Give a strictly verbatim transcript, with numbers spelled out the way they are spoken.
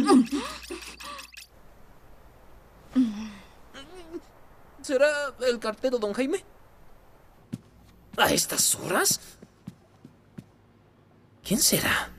¿Será el cartero don Jaime? ¿A estas horas? ¿Quién será?